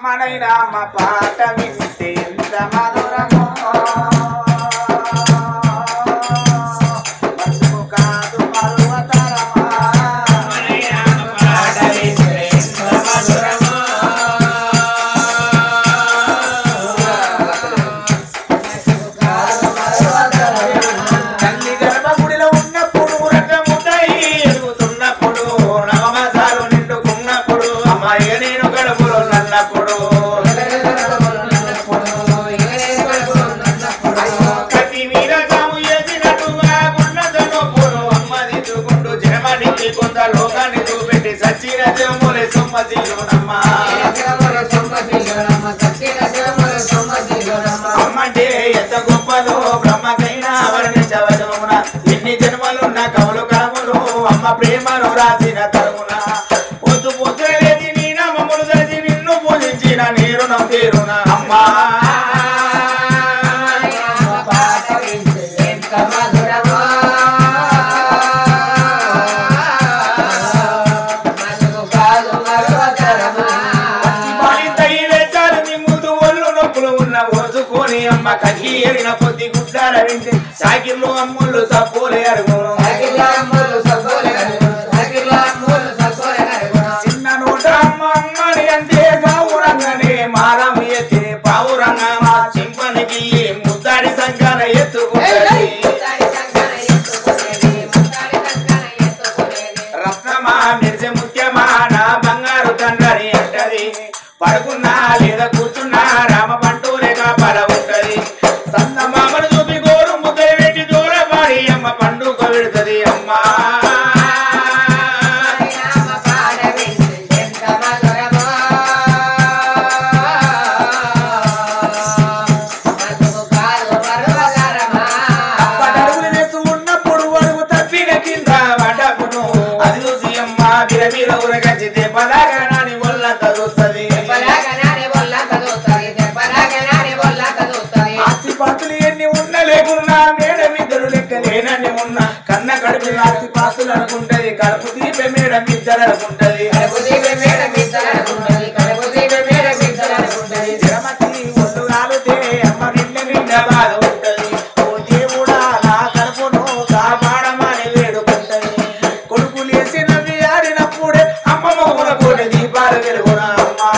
మనైనా అమ్మ పాట వింటే ఎంత మధురమో మనసుకు కాదు మరువతరమా మనైనా అమ్మ పాట వింటే ఎంత మధురమో మనసుకు కాదు మరువతరమా తల్లి గర్భగుడిలో ఉన్నప్పుడు రకముంటాయి ఎదుగుతున్నప్పుడు నవమాసాలు నిండుకున్నప్పుడు అమ్మాయి నేను గడుపులో నన్నప్పుడు కత్తి మీద తాము చేసినట్టుగా ఉన్నదనప్పుడు అమ్మ దిద్దుకుంటూ జన్మనికి కొంత లోకాన్ని చూపెట్టి సచ్చిన జములే సొమ్మసిల్లునమ్మ అమ్మంటే ఎంత గొప్పదో బ్రహ్మకైనా వర్ణించవలమున ఎన్ని జన్మలున్న కవులు కలములు అమ్మ ప్రేమను రాసిన తరుమున పొద్దు పొద్దులేది నీ నామములు తెలిసి నిన్ను పూజించిన నీరు తీరున అమ్మా అమ్మ కకి ఏరిన పొద్ది గుడ్డాల వింటే సాకిర్లు అమ్ముళ్ళు సబ్బోలే అరుగును చిన్న నోట అమ్మ అమ్మని అంటే పావురంగానే మారం ఎత్తే పావురంగా మా చింపనికి ముద్దాడి సంఖ్యాన ఎత్తుకుంటది రత్నమా మెరిసే ముత్యమా నా బంగారు తండ్రి అంటది పడుకున్నా లేదా కూర్చున్నా రామ పంటూ లేక పడ ఉంటది సన్న మామను చూపి గోరు ముద్ద పెట్టి దూరపాడి అమ్మ పండుగ పెడుతుంది అమ్మా అప్పటడుగులు వేస్తూ ఉన్నప్పుడు అడుగు తప్పిన కింద పడ్డప్పుడు అది చూసి అమ్మ బిరబీర ఉరగచ్చి దెబ్బలాగా నాని ఒళ్ళంతా చూస్తుంది ఆస్తిపాస్తులు ఎన్ని ఉన్నా లేకున్నా మేడమిద్దరు లెక్కలేనన్ని ఉన్నా కన్న కడుపు ఆస్తిపాస్తులు అనుకుంటది కడుపు తీపే మేడమిద్దరు అనుకుంటది జరమతి ఒళ్ళు కాలుతే అమ్మ నిండా బాధ ఉంటది ఓ దేవుడా నా కడుపును కాపాడమని వేడుకుంటది కొడుకులు వేసి నవ్వి ఆడినప్పుడే అమ్మ మొగుల కోటి దీపాలు వెలుగునా అమ్మా